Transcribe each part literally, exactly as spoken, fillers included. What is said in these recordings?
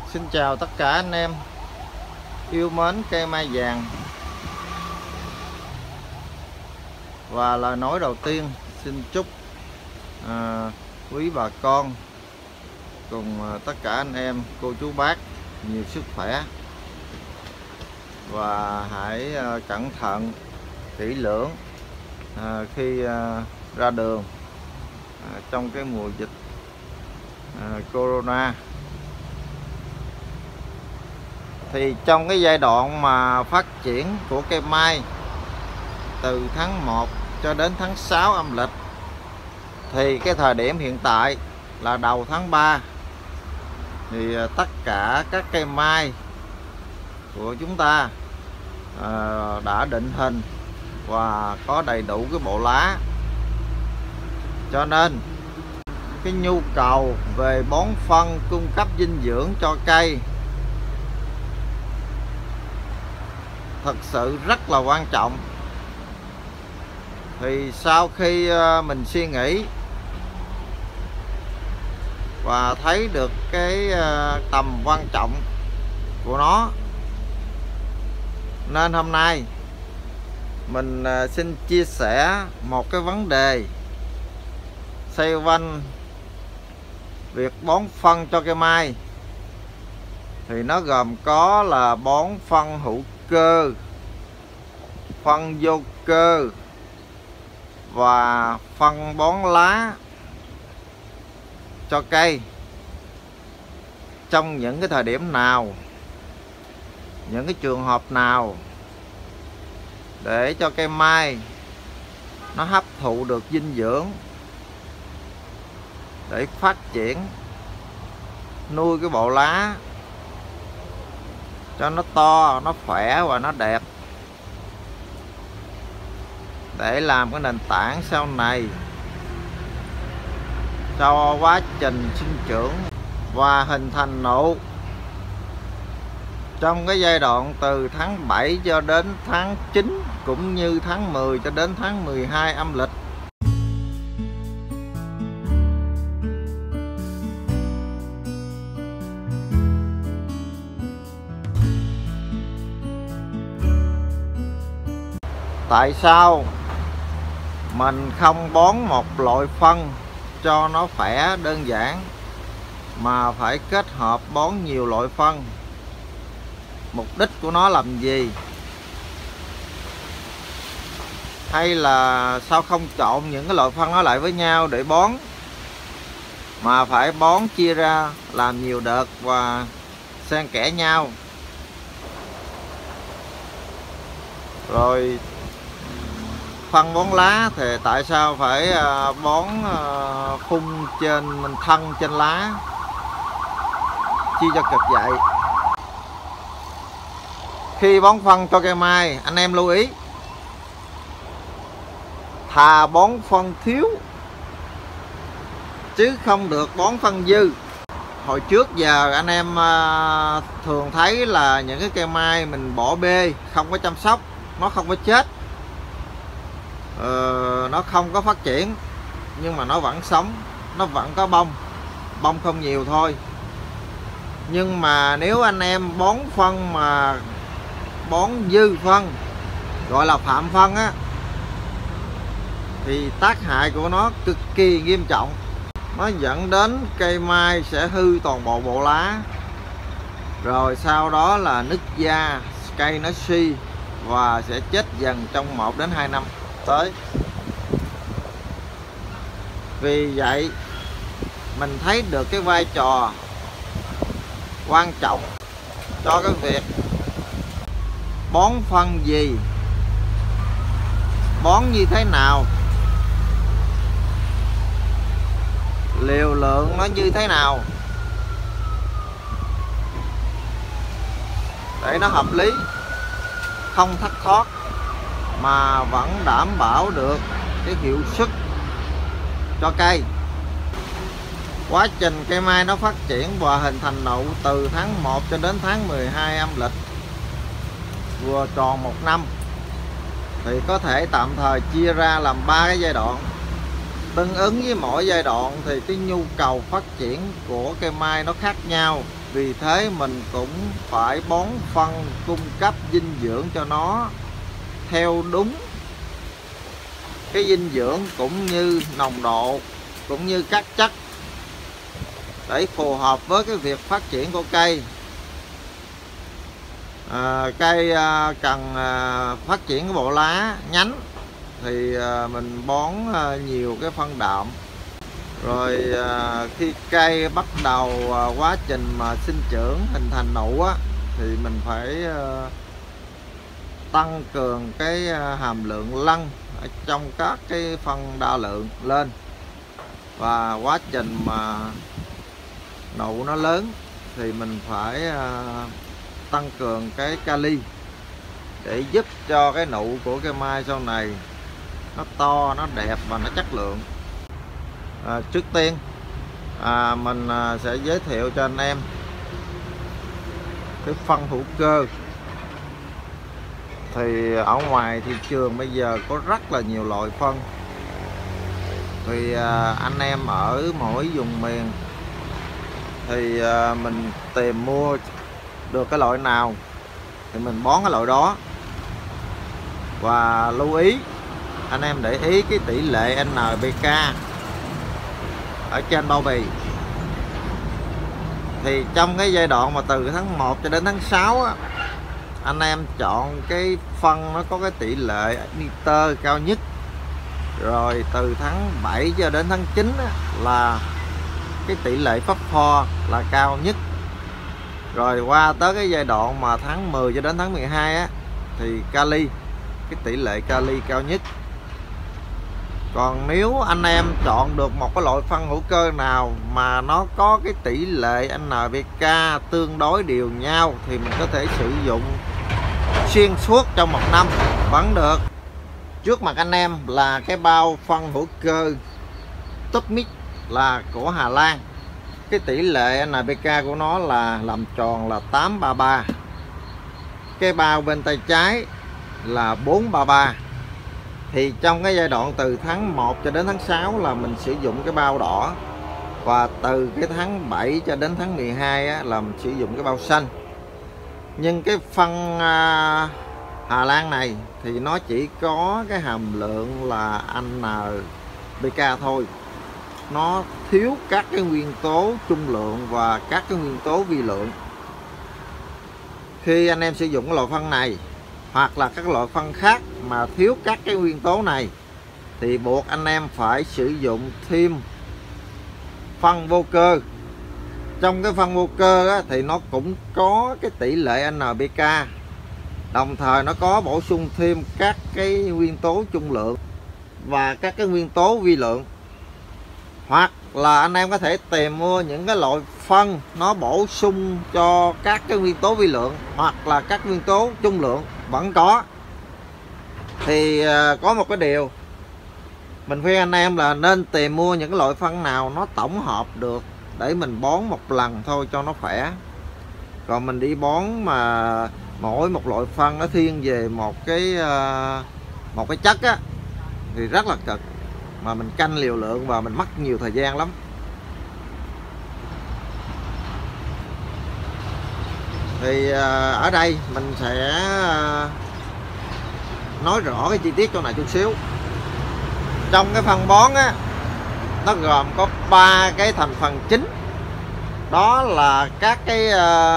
Xin chào tất cả anh em yêu mến cây mai vàng. Và lời nói đầu tiên xin chúc à, quý bà con cùng à, tất cả anh em cô chú bác nhiều sức khỏe, và hãy à, cẩn thận kỹ lưỡng à, khi à, ra đường à, trong cái mùa dịch à, corona. Thì trong cái giai đoạn mà phát triển của cây mai từ tháng một cho đến tháng sáu âm lịch, thì cái thời điểm hiện tại là đầu tháng ba, thì tất cả các cây mai của chúng ta à, đã định hình và có đầy đủ cái bộ lá, cho nên cái nhu cầu về bón phân cung cấp dinh dưỡng cho cây thật sự rất là quan trọng. Thì sau khi mình suy nghĩ và thấy được cái tầm quan trọng của nó, nên hôm nay mình xin chia sẻ một cái vấn đề xoay quanh việc bón phân cho cây mai. Thì nó gồm có là bón phân hữu cơ, phân vô cơ và phân bón lá cho cây trong những cái thời điểm nào, những cái trường hợp nào, để cho cây mai nó hấp thụ được dinh dưỡng để phát triển, nuôi cái bộ lá cho nó to, nó khỏe và nó đẹp, để làm cái nền tảng sau này cho quá trình sinh trưởng và hình thành nụ trong cái giai đoạn từ tháng bảy cho đến tháng chín, cũng như tháng mười cho đến tháng mười hai âm lịch. Tại sao mình không bón một loại phân cho nó khỏe đơn giản, mà phải kết hợp bón nhiều loại phân? Mục đích của nó làm gì? Hay là sao không trộn những cái loại phân đó lại với nhau để bón, mà phải bón chia ra làm nhiều đợt và xen kẽ nhau? Rồi phân bón lá thì tại sao phải bón phun trên thân trên lá, chi cho cực vậy? Khi bón phân cho cây mai, anh em lưu ý, thà bón phân thiếu chứ không được bón phân dư. Hồi trước giờ anh em thường thấy là những cái cây mai mình bỏ bê, không có chăm sóc, nó không có chết, ờ, nó không có phát triển, nhưng mà nó vẫn sống, nó vẫn có bông, bông không nhiều thôi. Nhưng mà nếu anh em bón phân mà bón dư phân, gọi là phạm phân á, thì tác hại của nó cực kỳ nghiêm trọng. Nó dẫn đến cây mai sẽ hư toàn bộ bộ lá, rồi sau đó là nứt da, cây nó suy và sẽ chết dần trong một đến hai năm tới. Vì vậy mình thấy được cái vai trò quan trọng cho cái việc bón phân gì, bón như thế nào, liều lượng nó như thế nào để nó hợp lý, không thất thoát mà vẫn đảm bảo được cái hiệu suất cho cây. Quá trình cây mai nó phát triển và hình thành nụ từ tháng một cho đến tháng mười hai âm lịch, vừa tròn một năm, thì có thể tạm thời chia ra làm ba cái giai đoạn. Tương ứng với mỗi giai đoạn thì cái nhu cầu phát triển của cây mai nó khác nhau. Vì thế mình cũng phải bón phân cung cấp dinh dưỡng cho nó theo đúng cái dinh dưỡng cũng như nồng độ cũng như các chất để phù hợp với cái việc phát triển của cây. À, cây à, cần à, phát triển cái bộ lá nhánh thì à, mình bón à, nhiều cái phân đạm. Rồi à, khi cây bắt đầu à, quá trình mà sinh trưởng hình thành nụ á, thì mình phải à, tăng cường cái à, hàm lượng lân ở trong các cái phân đa lượng lên. Và quá trình mà nụ nó lớn thì mình phải à, tăng cường cái kali để giúp cho cái nụ của cây mai sau này nó to, nó đẹp và nó chất lượng. À, trước tiên à, mình à, sẽ giới thiệu cho anh em cái phân hữu cơ. Thì ở ngoài thị trường bây giờ có rất là nhiều loại phân. Thì à, anh em ở mỗi vùng miền thì à, mình tìm mua được cái loại nào thì mình bón cái loại đó. Và lưu ý anh em để ý cái tỷ lệ en pê ca ở trên bao bì. Thì trong cái giai đoạn mà từ tháng một cho đến tháng sáu á, anh em chọn cái phân nó có cái tỷ lệ nitơ cao nhất. Rồi từ tháng bảy cho đến tháng chín á, là cái tỷ lệ phosphor là cao nhất. Rồi qua tới cái giai đoạn mà tháng mười cho đến tháng mười hai á, thì kali, cái tỷ lệ kali cao nhất. Còn nếu anh em chọn được một cái loại phân hữu cơ nào mà nó có cái tỷ lệ en pê ca tương đối đều nhau thì mình có thể sử dụng xuyên suốt trong một năm vẫn được. Trước mặt anh em là cái bao phân hữu cơ Top Mix là của Hà Lan. Cái tỷ lệ en pê ca của nó là làm tròn là tám ba ba. Cái bao bên tay trái là bốn ba ba. Thì trong cái giai đoạn từ tháng một cho đến tháng sáu là mình sử dụng cái bao đỏ. Và từ cái tháng bảy cho đến tháng mười hai á, là mình sử dụng cái bao xanh. Nhưng cái phân à, Hà Lan này thì nó chỉ có cái hàm lượng là en pê ca thôi. Nó thiếu các cái nguyên tố trung lượng và các cái nguyên tố vi lượng. Khi anh em sử dụng cái loại phân này hoặc là các loại phân khác mà thiếu các cái nguyên tố này thì buộc anh em phải sử dụng thêm phân vô cơ. Trong cái phân vô cơ á, thì nó cũng có cái tỷ lệ en pê ca, đồng thời nó có bổ sung thêm các cái nguyên tố trung lượng và các cái nguyên tố vi lượng. Hoặc là anh em có thể tìm mua những cái loại phân nó bổ sung cho các cái nguyên tố vi lượng hoặc là các nguyên tố trung lượng vẫn có. Thì có một cái điều mình khuyên anh em là nên tìm mua những cái loại phân nào nó tổng hợp được để mình bón một lần thôi cho nó khỏe. Còn mình đi bón mà mỗi một loại phân nó thiên về một cái một cái chất á thì rất là cực, mà mình canh liều lượng và mình mất nhiều thời gian lắm. Thì ở đây mình sẽ nói rõ cái chi tiết chỗ này chút xíu. Trong cái phân bón á, nó gồm có ba cái thành phần chính. Đó là các cái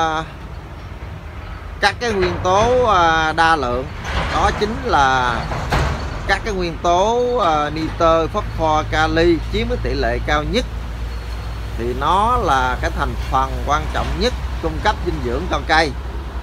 các cái nguyên tố đa lượng. Đó chính là các cái nguyên tố uh, nitơ, phosphor, kali chiếm cái tỷ lệ cao nhất. Thì nó là cái thành phần quan trọng nhất cung cấp dinh dưỡng cho cây.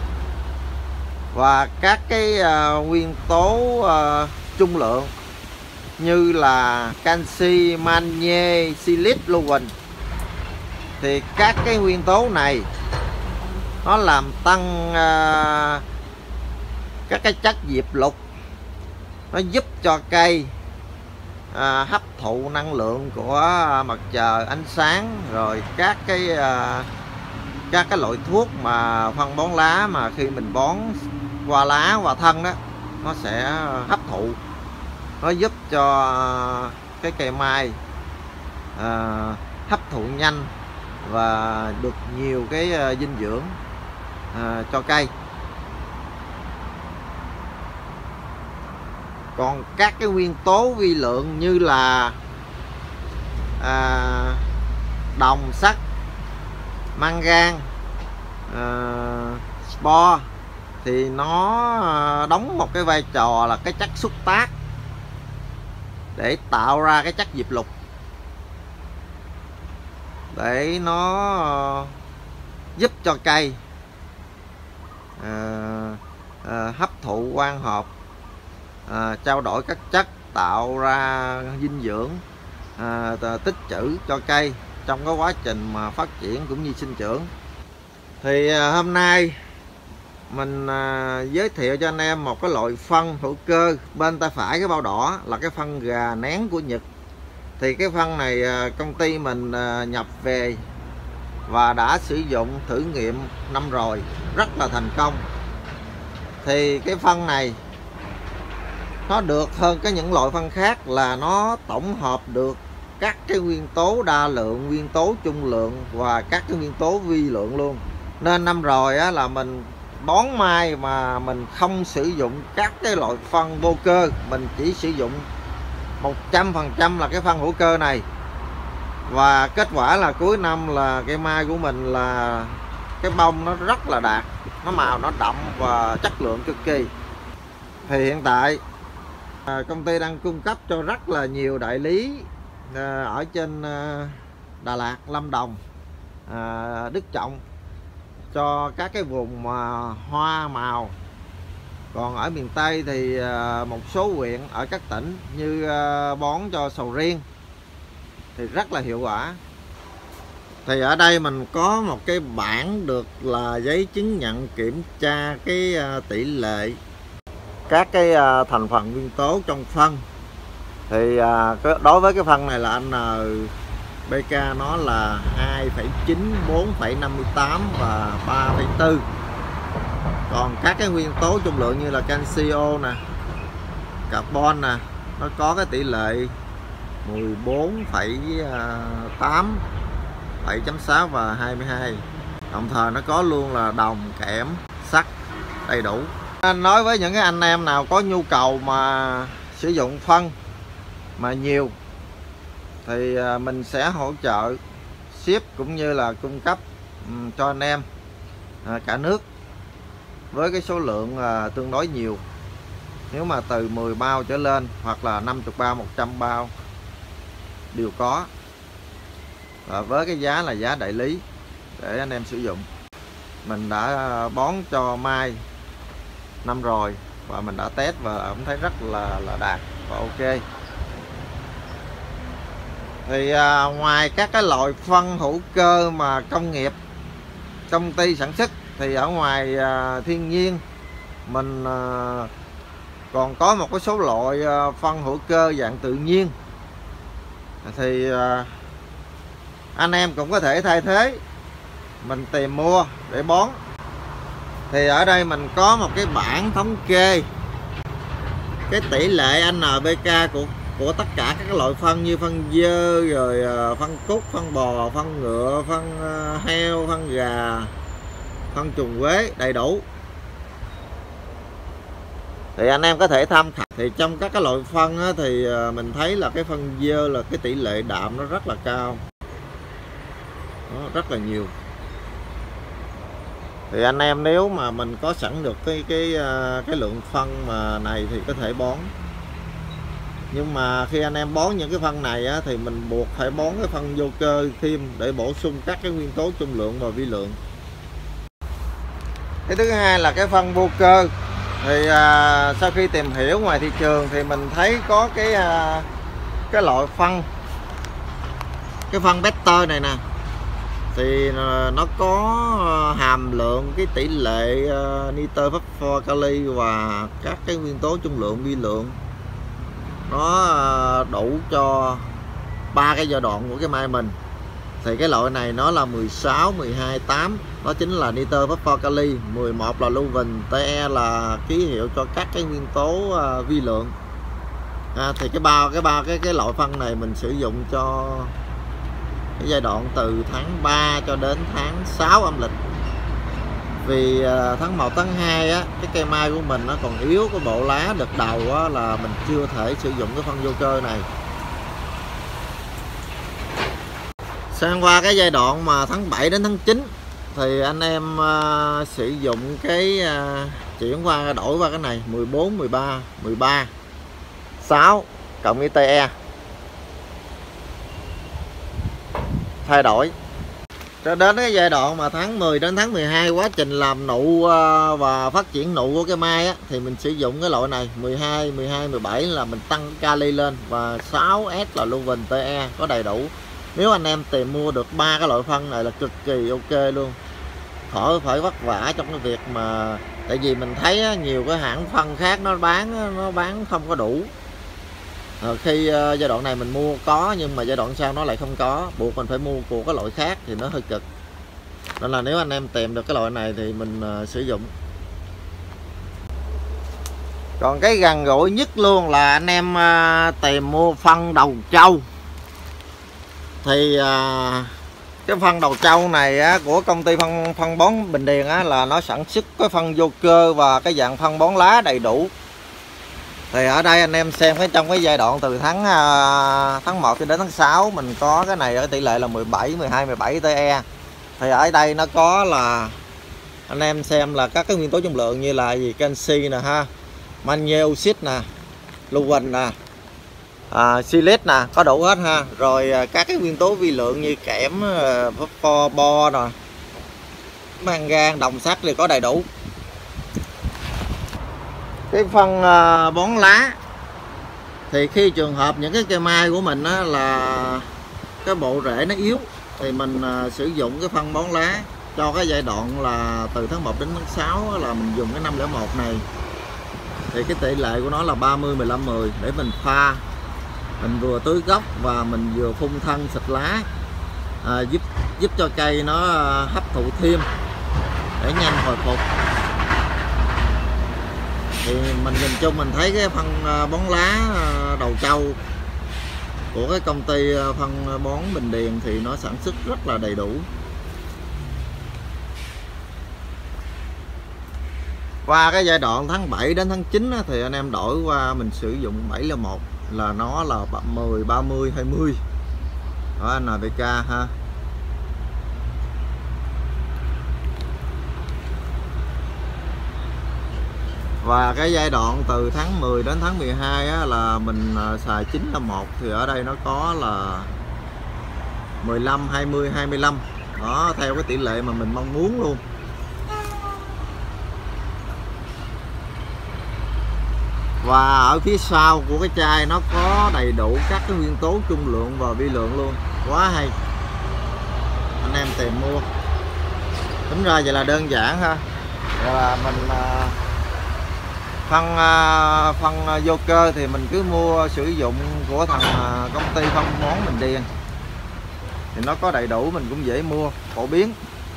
Và các cái uh, nguyên tố uh, trung lượng như là canxi, magie, silic, luvin. Thì các cái nguyên tố này nó làm tăng uh, các cái chất diệp lục. Nó giúp cho cây à, hấp thụ năng lượng của mặt trời, ánh sáng. Rồi các cái à, các cái loại thuốc mà phân bón lá mà khi mình bón qua lá, qua thân đó, nó sẽ hấp thụ. Nó giúp cho cái cây mai à, hấp thụ nhanh và được nhiều cái à, dinh dưỡng à, cho cây. Còn các cái nguyên tố vi lượng như là à, đồng, sắt, mangan, à, spo thì nó đóng một cái vai trò là cái chất xúc tác để tạo ra cái chất diệp lục, để nó giúp cho cây à, à, hấp thụ quang hợp, à, trao đổi các chất, tạo ra dinh dưỡng, à, tích trữ cho cây trong cái quá trình mà phát triển cũng như sinh trưởng. Thì à, hôm nay mình à, giới thiệu cho anh em một cái loại phân hữu cơ. Bên tay phải cái bao đỏ là cái phân gà nén của Nhật. Thì cái phân này à, công ty mình à, nhập về và đã sử dụng thử nghiệm năm rồi, rất là thành công. Thì cái phân này nó được hơn cái những loại phân khác là nó tổng hợp được các cái nguyên tố đa lượng, nguyên tố trung lượng và các cái nguyên tố vi lượng luôn. Nên năm rồi á, là mình bón mai mà mình không sử dụng các cái loại phân vô cơ, mình chỉ sử dụng một trăm phần trăm là cái phân hữu cơ này. Và kết quả là cuối năm là cây mai của mình là cái bông nó rất là đạt, nó màu nó đậm và chất lượng cực kỳ. Thì hiện tại à, công ty đang cung cấp cho rất là nhiều đại lý à, ở trên à, Đà Lạt, Lâm Đồng, à, Đức Trọng, cho các cái vùng mà hoa màu. Còn ở miền Tây thì à, một số huyện ở các tỉnh như à, bón cho sầu riêng thì rất là hiệu quả. Thì ở đây mình có một cái bảng được là giấy chứng nhận kiểm tra cái à, tỷ lệ các cái à, thành phần nguyên tố trong phân. Thì à, đối với cái phân này là en pê ca nó là hai phẩy chín, bốn phẩy năm mươi tám và ba phẩy bốn. Còn các cái nguyên tố trung lượng như là canxio nè, carbon nè, nó có cái tỷ lệ mười bốn phẩy tám, bảy chấm sáu và hai mươi hai. Đồng thời nó có luôn là đồng, kẽm, sắt đầy đủ. Anh nói với những cái anh em nào có nhu cầu mà sử dụng phân mà nhiều thì mình sẽ hỗ trợ ship cũng như là cung cấp cho anh em cả nước với cái số lượng tương đối nhiều. Nếu mà từ mười bao trở lên hoặc là năm mươi bao, một trăm bao đều có. Và với cái giá là giá đại lý để anh em sử dụng. Mình đã bón cho mai năm rồi và mình đã test và cũng thấy rất là là đạt và ok. Thì à, ngoài các cái loại phân hữu cơ mà công nghiệp, công ty sản xuất, thì ở ngoài à, thiên nhiên mình à, còn có một cái số loại à, phân hữu cơ dạng tự nhiên. Thì à, anh em cũng có thể thay thế, mình tìm mua để bón. Thì ở đây mình có một cái bảng thống kê cái tỷ lệ en pê ca của của tất cả các loại phân như phân dơ, rồi phân cút, phân bò, phân ngựa, phân heo, phân gà, phân trùng quế đầy đủ. Thì anh em có thể tham khảo. Thì trong các cái loại phân á, thì mình thấy là cái phân dơ là cái tỷ lệ đạm nó rất là cao, nó rất là nhiều. Thì anh em nếu mà mình có sẵn được cái cái cái lượng phân mà này thì có thể bón. Nhưng mà khi anh em bón những cái phân này á, thì mình buộc phải bón cái phân vô cơ thêm để bổ sung các cái nguyên tố trung lượng và vi lượng. Cái thứ hai là cái phân vô cơ. Thì à, sau khi tìm hiểu ngoài thị trường thì mình thấy có cái à, cái loại phân, cái phân Better này nè, thì nó có hàm lượng cái tỷ lệ uh, nitơ, phosphor, kali và các cái nguyên tố trung lượng, vi lượng nó uh, đủ cho ba cái giai đoạn của cái mai mình. Thì cái loại này nó là mười sáu, mười hai, tám, đó chính là nitơ, phosphor, kali, mười một là lưu huỳnh, Te là ký hiệu cho các cái nguyên tố uh, vi lượng. À, thì cái ba cái ba cái cái loại phân này mình sử dụng cho cái giai đoạn từ tháng ba cho đến tháng sáu âm lịch. Vì tháng một, tháng hai á, cái cây mai của mình nó còn yếu, cái bộ lá đợt đầu á, là mình chưa thể sử dụng cái phân vô cơ này. Sang qua cái giai đoạn mà tháng bảy đến tháng chín thì anh em uh, sử dụng cái uh, chuyển qua đổi qua cái này mười bốn, mười ba, mười ba, sáu cộng với tê e. Thay đổi cho đến cái giai đoạn mà tháng mười đến tháng mười hai, quá trình làm nụ và phát triển nụ của cây mai á, thì mình sử dụng cái loại này mười hai, mười hai, mười bảy là mình tăng kali lên, và sáu S là Luven tê e có đầy đủ. Nếu anh em tìm mua được ba cái loại phân này là cực kỳ ok luôn, khỏi phải vất vả trong cái việc mà, tại vì mình thấy á, nhiều cái hãng phân khác nó bán nó bán không có đủ. À, khi uh, giai đoạn này mình mua có, nhưng mà giai đoạn sau nó lại không có, buộc mình phải mua của cái loại khác thì nó hơi cực. Nên là nếu anh em tìm được cái loại này thì mình uh, sử dụng. Còn cái gần gũi nhất luôn là anh em uh, tìm mua phân đầu trâu. Thì uh, cái phân đầu trâu này á, của công ty phân phân bón Bình Điền á, là nó sản xuất cái phân vô cơ và cái dạng phân bón lá đầy đủ. Thì ở đây anh em xem cái trong cái giai đoạn từ tháng uh, tháng một cho đến tháng sáu mình có cái này ở tỷ lệ là mười bảy, mười hai, mười bảy tê e. Thì ở đây nó có là anh em xem là các cái nguyên tố trọng lượng như là gì, canxi nè ha, magie oxit nè, luven nè, à, silit nè, có đủ hết ha. Rồi các cái nguyên tố vi lượng như kẽm, phosphor, bo nè, mangan, đồng sắt thì có đầy đủ. Cái phân uh, bón lá thì khi trường hợp những cái cây mai của mình á, là cái bộ rễ nó yếu thì mình uh, sử dụng cái phân bón lá cho cái giai đoạn là từ tháng một đến tháng sáu á, là mình dùng cái năm không một này. Thì cái tỷ lệ của nó là ba mươi, mười lăm, mười để mình pha, mình vừa tưới gốc và mình vừa phun thân xịt lá, à, giúp giúp cho cây nó uh, hấp thụ thêm để nhanh hồi phục. Thì mình nhìn chung mình thấy cái phân bón lá đầu trâu của cái công ty phân bón Bình Điền thì nó sản xuất rất là đầy đủ. Qua cái giai đoạn tháng bảy đến tháng chín thì anh em đổi qua mình sử dụng bảy không một là nó là mười, ba mươi, hai mươi đó, en pê ca ha. Và cái giai đoạn từ tháng mười đến tháng mười hai á, là mình xài chín năm một thì ở đây nó có là mười lăm, hai mươi, hai mươi lăm đó, theo cái tỷ lệ mà mình mong muốn luôn. Và ở phía sau của cái chai nó có đầy đủ các cái nguyên tố trung lượng và vi lượng luôn, quá hay. Anh em tìm mua tính ra vậy là đơn giản ha. Rồi là mình phân phân vô cơ thì mình cứ mua sử dụng của thằng công ty phân bón Bình Điền thì nó có đầy đủ, mình cũng dễ mua, phổ biến.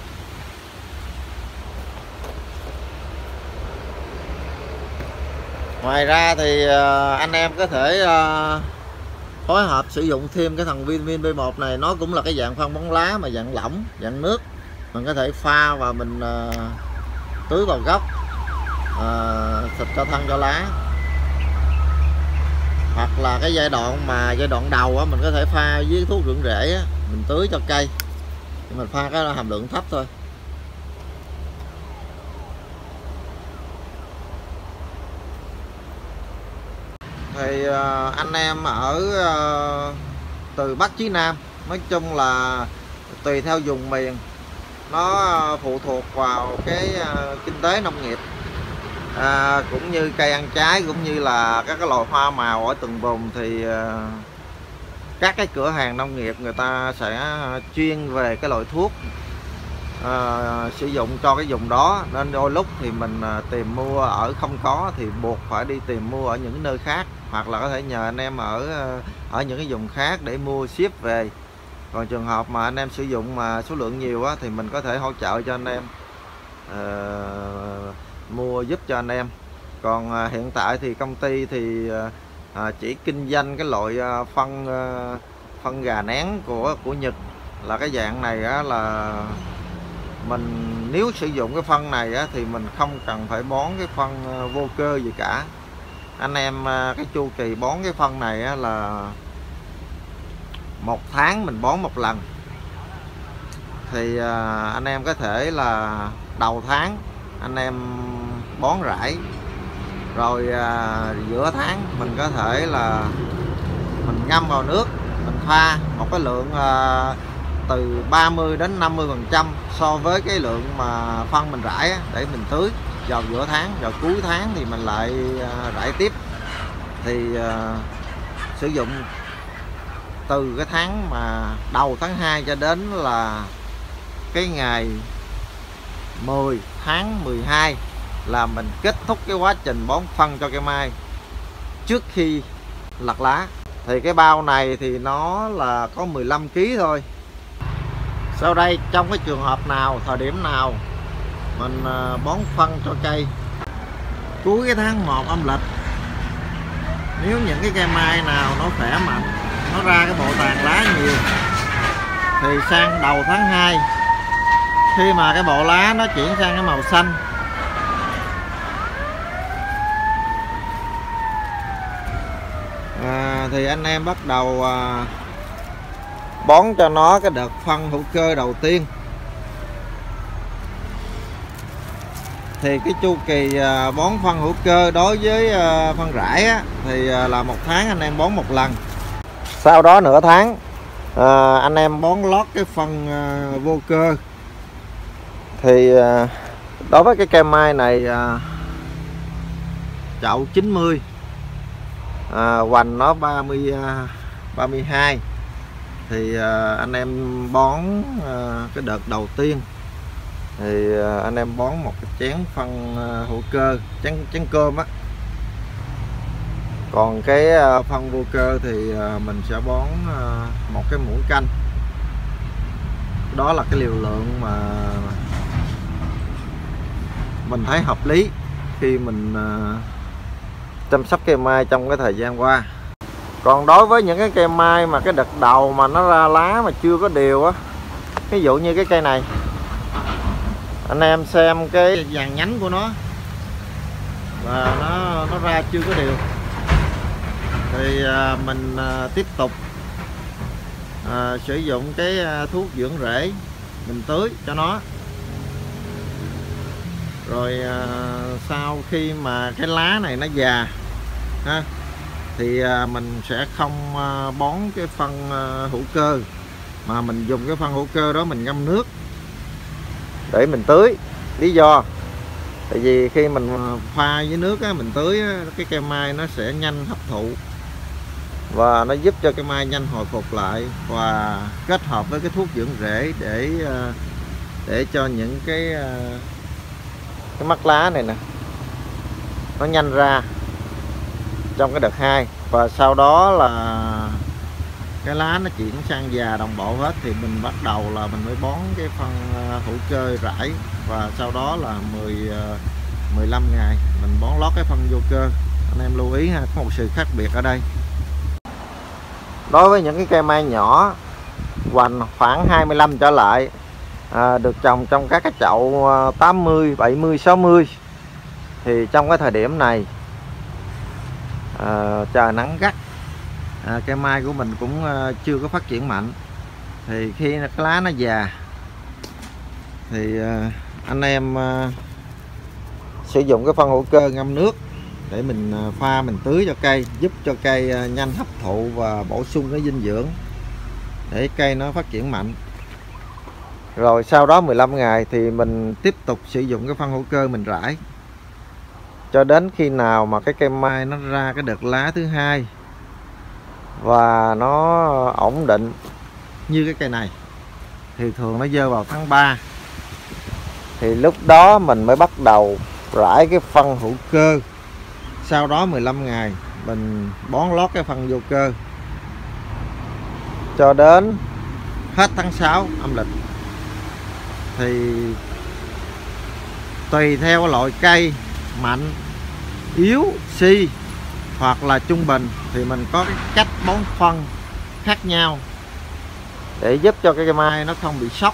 Ngoài ra thì anh em có thể phối hợp sử dụng thêm cái thằng vitamin B một này, nó cũng là cái dạng phân bón lá mà dạng lỏng, dạng nước, mình có thể pha và mình tưới vào gốc, uh, xịt cho thân cho lá. Hoặc là cái giai đoạn mà giai đoạn đầu á, mình có thể pha với thuốc rượng rễ á, mình tưới cho cây, mình pha cái hàm lượng thấp thôi. Thì uh, anh em ở uh, từ Bắc chí Nam, nói chung là tùy theo vùng miền, nó phụ thuộc vào cái uh, kinh tế nông nghiệp, à, cũng như cây ăn trái, cũng như là các cái loài hoa màu ở từng vùng. Thì uh, các cái cửa hàng nông nghiệp người ta sẽ chuyên về cái loại thuốc uh, sử dụng cho cái vùng đó, nên đôi lúc thì mình uh, tìm mua ở không có thì buộc phải đi tìm mua ở những nơi khác, hoặc là có thể nhờ anh em ở uh, ở những cái vùng khác để mua ship về. Còn trường hợp mà anh em sử dụng mà số lượng nhiều á, thì mình có thể hỗ trợ cho anh em uh, mua giúp cho anh em. Còn uh, hiện tại thì công ty thì uh, chỉ kinh doanh cái loại uh, phân uh, phân gà nén của của Nhật, là cái dạng này á, là mình nếu sử dụng cái phân này á, thì mình không cần phải bón cái phân vô cơ gì cả. Anh em cái chu kỳ bón cái phân này á, là một tháng mình bón một lần. Thì anh em có thể là đầu tháng anh em bón rải, rồi giữa tháng mình có thể là mình ngâm vào nước, mình pha một cái lượng từ ba mươi đến năm mươi phần trăm so với cái lượng mà phân mình rải để mình tưới vào giữa tháng. Vào cuối tháng thì mình lại rải tiếp. Thì uh, sử dụng từ cái tháng mà đầu tháng hai cho đến là cái ngày mười tháng mười hai là mình kết thúc cái quá trình bón phân cho cây mai trước khi lặt lá. Thì cái bao này thì nó là có mười lăm ki lô gam thôi. Sau đây, trong cái trường hợp nào, thời điểm nào mình bón phân cho cây cuối cái tháng một âm lịch, nếu những cái cây mai nào nó khỏe mạnh, nó ra cái bộ tàn lá nhiều, thì sang đầu tháng hai, khi mà cái bộ lá nó chuyển sang cái màu xanh, à, thì anh em bắt đầu à, bón cho nó cái đợt phân hữu cơ đầu tiên. Thì cái chu kỳ à, bón phân hữu cơ đối với à, phân rải á, thì à, là một tháng anh em bón một lần. Sau đó nửa tháng à, anh em bón lót cái phân à, vô cơ. Thì à, đối với cái cây mai này à, chậu chín mươi, à, hoành nó ba mươi, ba mươi hai, thì à, anh em bón à, cái đợt đầu tiên thì à, anh em bón một cái chén phân à, hữu cơ, chén chén cơm á. Còn cái à, phân vô cơ thì à, mình sẽ bón à, một cái muỗng canh. Đó là cái liều lượng mà mình thấy hợp lý khi mình à, chăm sóc cây mai trong cái thời gian qua. Còn đối với những cái cây mai mà cái đợt đầu mà nó ra lá mà chưa có đều á, ví dụ như cái cây này, anh em xem cái dàn nhánh của nó và nó nó ra chưa có đều, thì à, mình à, tiếp tục à, sử dụng cái à, thuốc dưỡng rễ mình tưới cho nó. Rồi à, sau khi mà cái lá này nó già ha, thì à, mình sẽ không à, bón cái phân à, hữu cơ, mà mình dùng cái phân hữu cơ đó mình ngâm nước để mình tưới. Lý do tại vì khi mình pha với nước á, mình tưới á, cái cây mai nó sẽ nhanh hấp thụ và nó giúp cho cây mai nhanh hồi phục lại, và kết hợp với cái thuốc dưỡng rễ để để cho những cái cái mắt lá này nè nó nhanh ra trong cái đợt hai. Và sau đó là cái lá nó chuyển sang già đồng bộ hết thì mình bắt đầu là mình mới bón cái phân hữu cơ rải, và sau đó là mười, mười lăm ngày mình bón lót cái phân vô cơ. Anh em lưu ý ha, có một sự khác biệt ở đây. Đối với những cái cây mai nhỏ hoành khoảng hai mươi lăm trở lại, à, được trồng trong các cái chậu tám mươi, bảy mươi, sáu mươi, thì trong cái thời điểm này à, trời nắng gắt, à, cây mai của mình cũng à, chưa có phát triển mạnh. Thì khi cái lá nó già thì à, anh em à, sử dụng cái phân hữu cơ ngâm nước để mình à, pha mình tưới cho cây, giúp cho cây à, nhanh hấp thụ và bổ sung cái dinh dưỡng để cây nó phát triển mạnh. Rồi sau đó mười lăm ngày thì mình tiếp tục sử dụng cái phân hữu cơ mình rải, cho đến khi nào mà cái cây mai nó ra cái đợt lá thứ hai và nó ổn định như cái cây này, thì thường nó rơi vào tháng ba, thì lúc đó mình mới bắt đầu rải cái phân hữu cơ. Sau đó mười lăm ngày mình bón lót cái phân vô cơ cho đến hết tháng sáu âm lịch. Thì tùy theo loại cây mạnh, yếu, si hoặc là trung bình thì mình có cái cách bón phân khác nhau để giúp cho cái cây mai nó không bị sốc.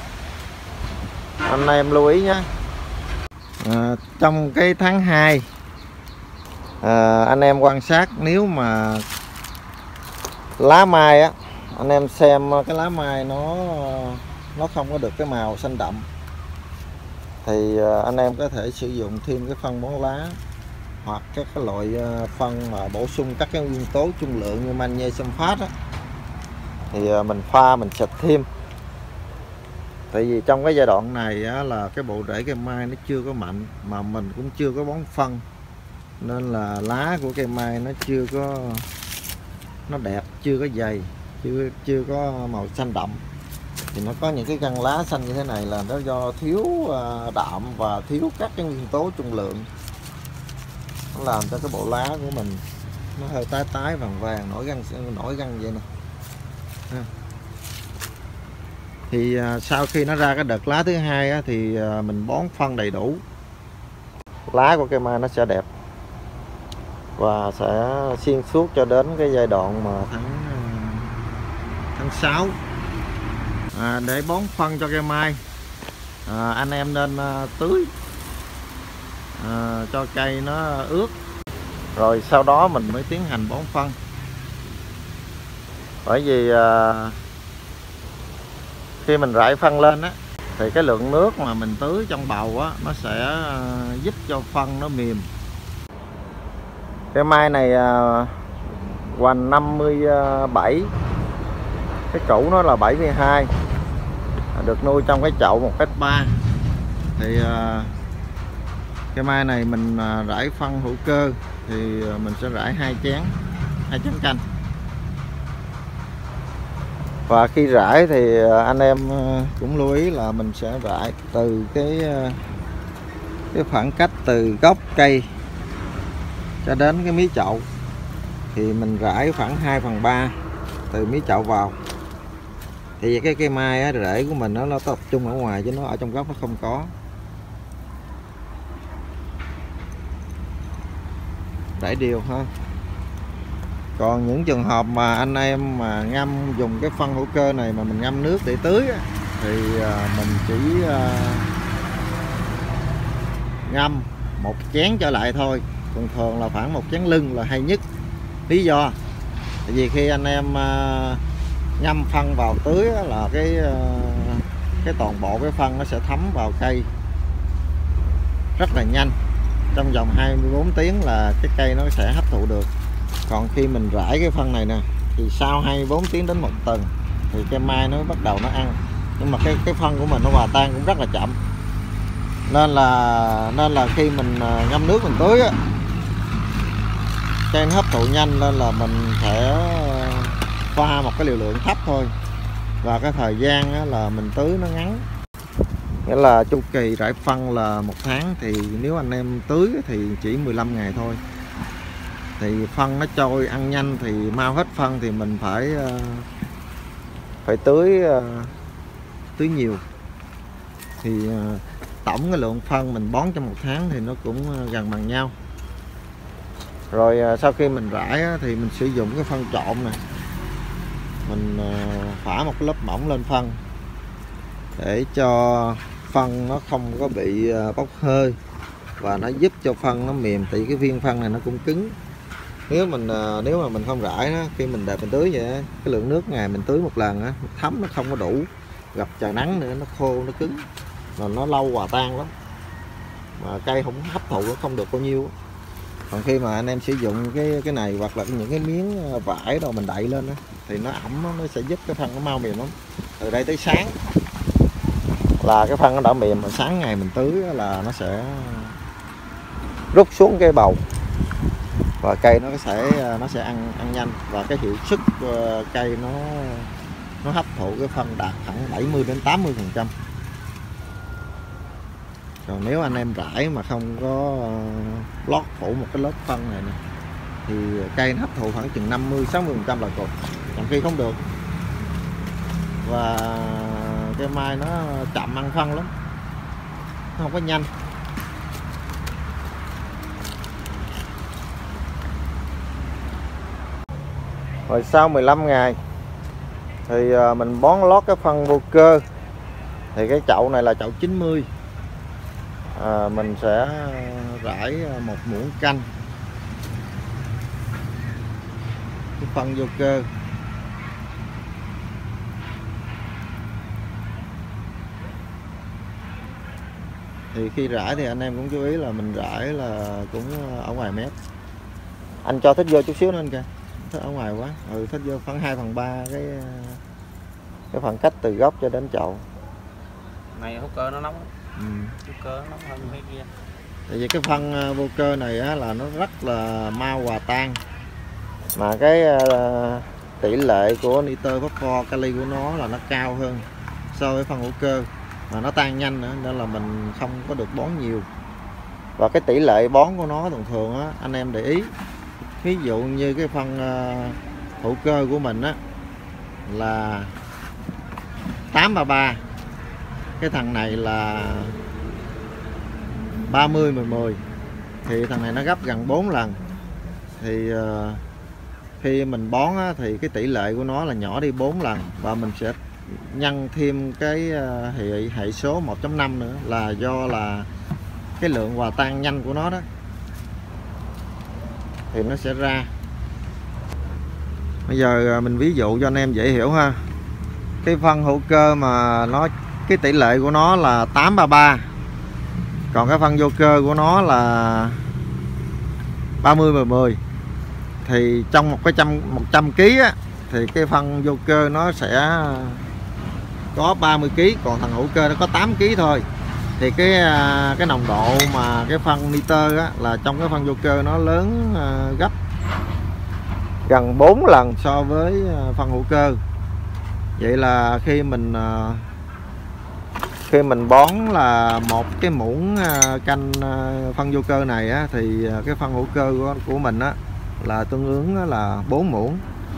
Anh em lưu ý nhé. À, trong cái tháng hai à, anh em quan sát, nếu mà lá mai á, anh em xem cái lá mai nó nó không có được cái màu xanh đậm thì anh em có thể sử dụng thêm cái phân bón lá hoặc các cái loại phân mà bổ sung các cái nguyên tố trung lượng như magie sulfat á, thì mình pha mình xịt thêm. Tại vì trong cái giai đoạn này á, là cái bộ rễ cây mai nó chưa có mạnh, mà mình cũng chưa có bón phân, nên là lá của cây mai nó chưa có nó đẹp, chưa có dày, chưa chưa có màu xanh đậm. Thì nó có những cái găng lá xanh như thế này là nó do thiếu đạm và thiếu các cái nguyên tố trung lượng, nó làm cho cái bộ lá của mình nó hơi tái tái vàng vàng, nổi găng nổi găng vậy nè. Thì sau khi nó ra cái đợt lá thứ hai á, thì mình bón phân đầy đủ, lá của cây mai nó sẽ đẹp và sẽ xuyên suốt cho đến cái giai đoạn mà tháng tháng sáu. À, để bón phân cho cây mai à, anh em nên à, tưới à, cho cây nó ướt, rồi sau đó mình mới tiến hành bón phân. Bởi vì à, khi mình rải phân lên á, thì cái lượng nước mà mình tưới trong bầu á, nó sẽ à, giúp cho phân nó mềm. Cây mai này à, hoành năm mươi bảy, cái củ nó là bảy mươi hai, được nuôi trong cái chậu một mét ba. Thì à, cây mai này mình à, rải phân hữu cơ thì mình sẽ rải hai chén hai chén canh. Và khi rải thì anh em cũng lưu ý là mình sẽ rải từ cái cái khoảng cách từ gốc cây cho đến cái mí chậu, thì mình rải khoảng hai phần ba từ mí chậu vào. Thì cái cây mai á, rễ của mình nó, nó tập trung ở ngoài chứ nó ở trong gốc nó không có. Rải đều ha. Còn những trường hợp mà anh em mà ngâm dùng cái phân hữu cơ này mà mình ngâm nước để tưới á, thì mình chỉ ngâm một chén trở lại thôi. Thường thường là khoảng một chén lưng là hay nhất. Lý do tại vì khi anh em ngâm phân vào tưới á, là cái cái toàn bộ cái phân nó sẽ thấm vào cây rất là nhanh. Trong vòng hai mươi bốn tiếng là cái cây nó sẽ hấp thụ được. Còn khi mình rải cái phân này nè, thì sau hai mươi bốn tiếng đến một tuần thì cây mai nó bắt đầu nó ăn. Nhưng mà cái cái phân của mình nó hòa tan cũng rất là chậm. Nên là nên là khi mình ngâm nước mình tưới á, cây nó hấp thụ nhanh, nên là mình sẽ pha một cái liều lượng thấp thôi. Và cái thời gian á, là mình tưới nó ngắn. Nghĩa là chu kỳ rải phân là một tháng, thì nếu anh em tưới thì chỉ mười lăm ngày thôi. Thì phân nó trôi ăn nhanh thì mau hết phân thì mình phải phải tưới tưới nhiều. Thì tổng cái lượng phân mình bón trong một tháng thì nó cũng gần bằng nhau. Rồi sau khi mình rải thì mình sử dụng cái phân trộn này, mình phả một cái lớp mỏng lên phân để cho phân nó không có bị bốc hơi và nó giúp cho phân nó mềm. Thì cái viên phân này nó cũng cứng. Nếu mình nếu mà mình không rải đó, khi mình đẹp mình tưới vậy, cái lượng nước ngày mình tưới một lần á, thấm nó không có đủ, gặp trời nắng nữa nó khô nó cứng, mà nó lâu hòa tan lắm, mà cây không hấp thụ nó không được bao nhiêu. Còn khi mà anh em sử dụng cái cái này hoặc là những cái miếng vải đâu mình đậy lên đó, thì nó ẩm, nó sẽ giúp cái phân nó mau mềm lắm. Từ đây tới sáng là cái phân nó đã mềm, mà sáng ngày mình tưới là nó sẽ rút xuống cái bầu và cây nó sẽ nó sẽ ăn ăn nhanh, và cái hiệu suất cây nó nó hấp thụ cái phân đạt khoảng bảy mươi đến tám mươi phần trăm. Còn nếu anh em rải mà không có lót phủ một cái lớp phân này nè, thì cây nó hấp thụ khoảng chừng năm mươi sáu mươi phần trăm là cùng, còn khi không được. Và cây mai nó chậm ăn phân lắm, nó không có nhanh. Rồi sau mười lăm ngày thì mình bón lót cái phân vô cơ. Thì cái chậu này là chậu chín mươi, à, mình sẽ rải một muỗng canh cái phân vô cơ. Thì khi rải thì anh em cũng chú ý là mình rải là cũng ở ngoài mép. Anh cho thích vô chút xíu nữa anh kìa, thích ở ngoài quá. Ừ, thích vô khoảng hai phần ba cái cái khoảng cách từ gốc cho đến chậu. Này hữu cơ nó nóng. Ừ. Hữu cơ nó nóng hơn mấy kia. Tại vì cái phân vô cơ này á, là nó rất là mau hòa tan, mà cái uh, tỷ lệ của nitơ, phosphor, kali của nó là nó cao hơn so với phân hữu cơ, mà nó tan nhanh nữa nên là mình không có được bón nhiều. Và cái tỷ lệ bón của nó thường thường á, anh em để ý, ví dụ như cái phân uh, hữu cơ của mình á là tám ba ba, cái thằng này là ba mươi mười mười, thì thằng này nó gấp gần bốn lần. Thì uh, khi mình bón á, thì cái tỷ lệ của nó là nhỏ đi bốn lần, và mình sẽ nhân thêm cái uh, hệ hệ số một chấm năm nữa, là do là cái lượng hòa tan nhanh của nó đó, thì nó sẽ ra. Bây giờ mình ví dụ cho anh em dễ hiểu ha. Cái phân hữu cơ mà nó cái tỷ lệ của nó là tám ba ba, còn cái phân vô cơ của nó là ba mươi mười mười, thì trong một cái trăm một trăm ký á, thì cái phân vô cơ nó sẽ có ba mươi ký, còn thằng hữu cơ nó có tám ký thôi. Thì cái cái nồng độ mà cái phân nitơ á, là trong cái phân vô cơ nó lớn gấp gần bốn lần so với phân hữu cơ. Vậy là khi mình khi mình bón là một cái muỗng canh phân vô cơ này á, thì cái phân hữu cơ của, của mình á là tương ứng là bốn muỗng.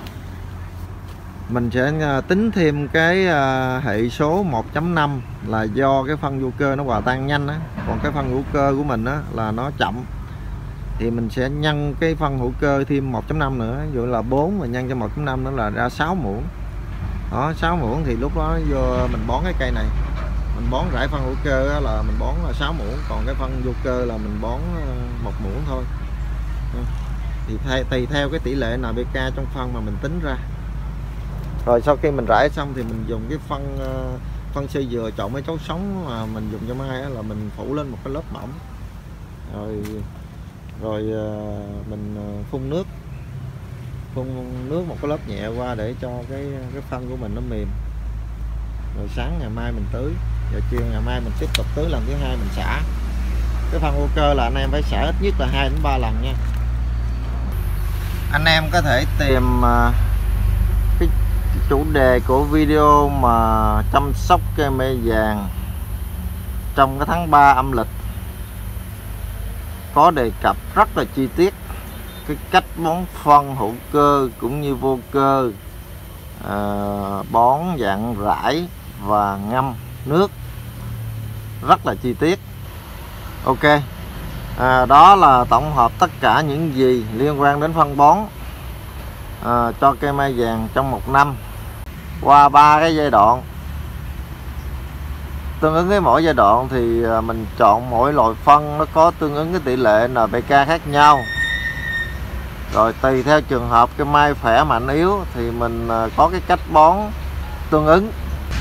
Mình sẽ tính thêm cái hệ số một chấm năm là do cái phân vô cơ nó hòa tan nhanh á, còn cái phân hữu cơ của mình á là nó chậm, thì mình sẽ nhân cái phân hữu cơ thêm một chấm năm nữa, ví dụ là bốn và nhân cho một chấm năm nữa là ra sáu muỗng. Đó, sáu muỗng thì lúc đó vô mình bón cái cây này, mình bón rải phân hữu cơ là mình bón là sáu muỗng, còn cái phân vô cơ là mình bón một muỗng thôi. Thì thay, tùy theo cái tỷ lệ en pê ca trong phân mà mình tính ra. Rồi sau khi mình rải xong thì mình dùng cái phân phân xây dừa trộn với chấu sống mà mình dùng cho mai là mình phủ lên một cái lớp mỏng, rồi rồi mình phun nước phun nước một cái lớp nhẹ qua để cho cái cái phân của mình nó mềm. Rồi sáng ngày mai mình tưới, rồi chiều ngày mai mình tiếp tục tưới lần thứ hai mình xả. Cái phân hữu cơ là anh em phải xả ít nhất là hai đến ba lần nha. Anh em có thể tìm cái chủ đề của video mà chăm sóc cây me vàng trong cái tháng ba âm lịch, có đề cập rất là chi tiết cái cách bón phân hữu cơ cũng như vô cơ, à, bón dạng rải và ngâm nước rất là chi tiết. Ok, à, đó là tổng hợp tất cả những gì liên quan đến phân bón à, cho cây mai vàng trong một năm qua ba cái giai đoạn. Tương ứng với mỗi giai đoạn thì mình chọn mỗi loại phân nó có tương ứng cái tỷ lệ en pê ca khác nhau. Rồi tùy theo trường hợp cây mai khỏe mạnh yếu thì mình có cái cách bón tương ứng,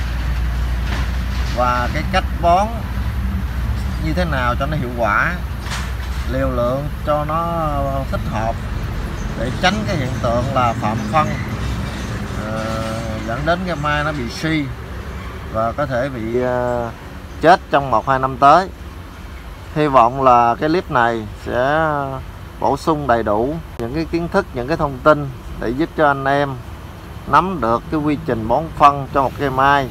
và cái cách bón như thế nào cho nó hiệu quả, liều lượng cho nó thích hợp, để tránh cái hiện tượng là phạm phân uh, dẫn đến cây mai nó bị suy và có thể bị uh, chết trong một hai năm tới. Hy vọng là cái clip này sẽ bổ sung đầy đủ những cái kiến thức, những cái thông tin để giúp cho anh em nắm được cái quy trình bón phân cho một cây mai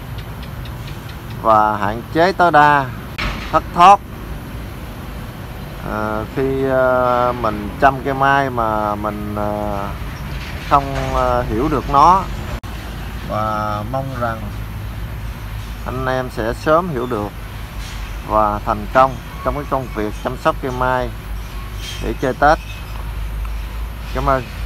và hạn chế tối đa thất thoát à, khi à, mình chăm cây mai mà mình à, không à, hiểu được nó. Và mong rằng anh em sẽ sớm hiểu được và thành công trong cái công việc chăm sóc cây mai để chơi Tết. Cảm ơn.